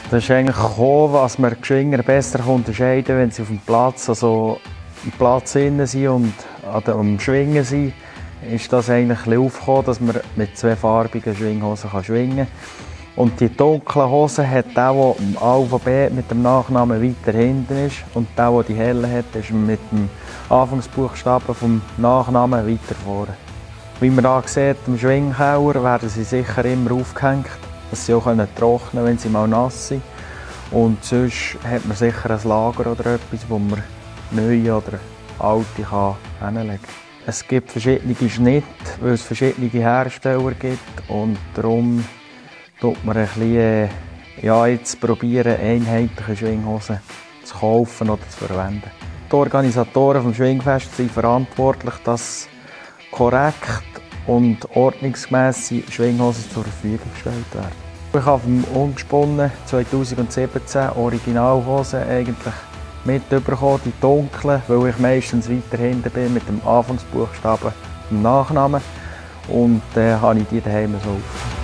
Das ist eigentlich gekommen, was man Geschwinger besser unterscheiden kann, wenn sie auf dem Platz, also im Platz innen sind und am Schwingen sind, ist das eigentlich aufgekommen, dass man mit zwei farbigen Schwinghosen schwingen kann. Und die dunklen Hosen hat der im Alphabet mit dem Nachnamen weiter hinten ist. Und der die hellen hat, ist mit dem Anfangsbuchstaben vom Nachnamen weiter vorne. Wie man hier sieht, im Schwingkeller werden sie sicher immer aufgehängt, dass sie auch trocknen können, wenn sie mal nass sind. Und sonst hat man sicher ein Lager oder etwas, wo man neue oder alte hinlegen kann. Es gibt verschiedene Schnitte, weil es verschiedene Hersteller gibt. Und darum tut man ein bisschen, jetzt probieren, einheitliche Schwinghosen zu kaufen oder zu verwenden. Die Organisatoren des Schwingfests sind verantwortlich, dass korrekt und ordnungsgemäße Schwinghosen zur Verfügung gestellt werden. Ich habe vom Ungesponnen 2017 Originalhosen eigentlich mitbekommen, die dunklen, weil ich meistens weiter hinten bin mit dem Anfangsbuchstaben, dem Nachnamen. Und dann habe ich die daheim so auf.